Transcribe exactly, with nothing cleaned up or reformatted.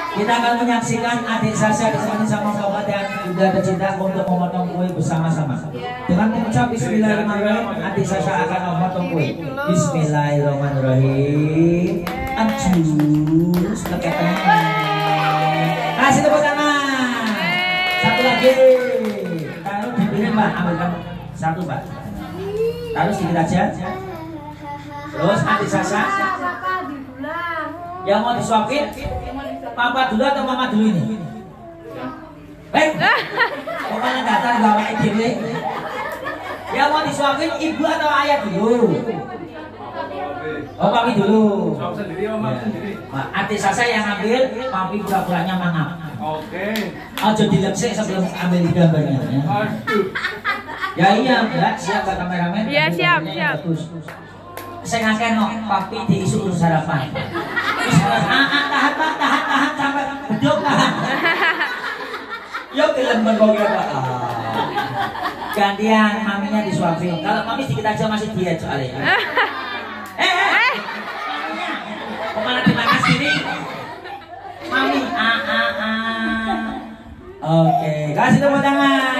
Kita akan menyaksikan adik Sasha ditemani sama Bapak dan juga tercinta untuk memotong kue bersama-sama. Dengan mengucap Bismillahirrahmanirrahim, adik Sasha akan memotong kue. Bismillahirrahmanirrahim. Anjus, leketnya. Kasih tepuk tangan. Satu lagi. Taruh di piring Pak, ambilkan satu Pak. Taruh sedikit aja. Terus adik Sasha. Yang mau disuapin, papa dulu atau mama dulu ini? Baik, pokoknya datang bawa ide. Yang mau disuapin ibu atau ayah dulu? Oh, papi dulu. Suap sendiri, mama sendiri. Adik Sasha yang ambil, papi pura-puranya mangap. Oke. Aja dilepsek sebelum ambil gambarnya. Ya. Aduh. Ya iya, ya, siap Pak kameramen. Iya siap, siap. Saya ngakeh no, papi diisu urus sarapan. Tahan, tahan, tahan, tahan sampai beduk tahan. Yuk film berbau Pak. Gantian maminya disuapin. Kalau mami sedikit aja masih diet soalnya. Eh, eh. Kemana terima kasih mami. Ah, ah, ah. Oke, kasih tepuk tangan.